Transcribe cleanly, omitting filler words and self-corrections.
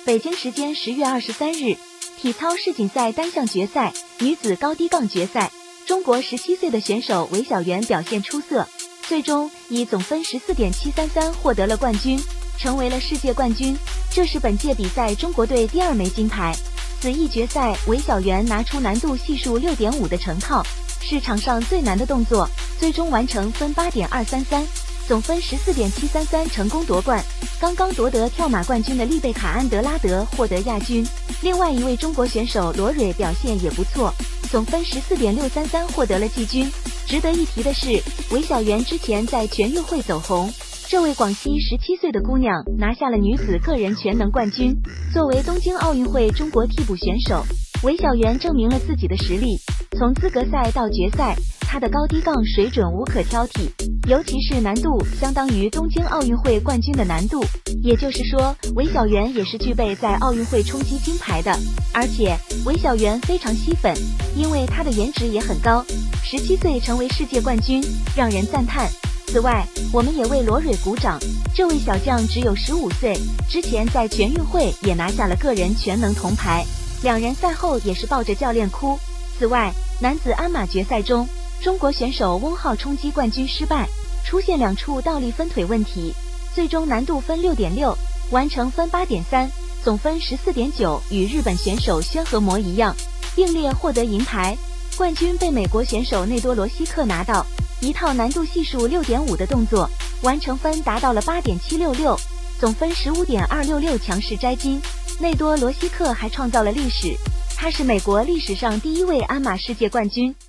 北京时间10月23日，体操世锦赛单项决赛女子高低杠决赛，中国17岁的选手韦小媛表现出色，最终以总分14.733获得了冠军，成为了世界冠军。这是本届比赛中国队第2枚金牌。此役决赛，韦小媛拿出难度系数 6.5 的成套，是场上最难的动作，最终完成分8.233。总分14.733成功夺冠。刚刚夺得跳马冠军的丽贝卡·安德拉德获得亚军。另外一位中国选手罗蕊表现也不错，总分14.633获得了季军。值得一提的是，韦小媛之前在全运会走红，这位广西17岁的姑娘拿下了女子个人全能冠军。作为东京奥运会中国替补选手，韦小媛证明了自己的实力，从资格赛到决赛，她的高低杠水准无可挑剔，尤其是难度相当于东京奥运会冠军的难度，也就是说，韦小媛也是具备在奥运会冲击金牌的。而且韦小媛非常吸粉，因为她的颜值也很高，17岁成为世界冠军，让人赞叹。此外，我们也为罗蕊鼓掌，这位小将只有15岁，之前在全运会也拿下了个人全能铜牌，两人赛后也是抱着教练哭。此外，男子鞍马决赛中，中国选手翁浩冲击冠军失败，出现2处倒立分腿问题，最终难度分 6.6， 完成分8.3，总分14.9，与日本选手宣和模一样，并列获得银牌。冠军被美国选手内多罗西克拿到，一套难度系数 6.5 的动作，完成分达到了 8.766， 总分 15.266， 强势摘金。内多罗西克还创造了历史，他是美国历史上第1位鞍马世界冠军。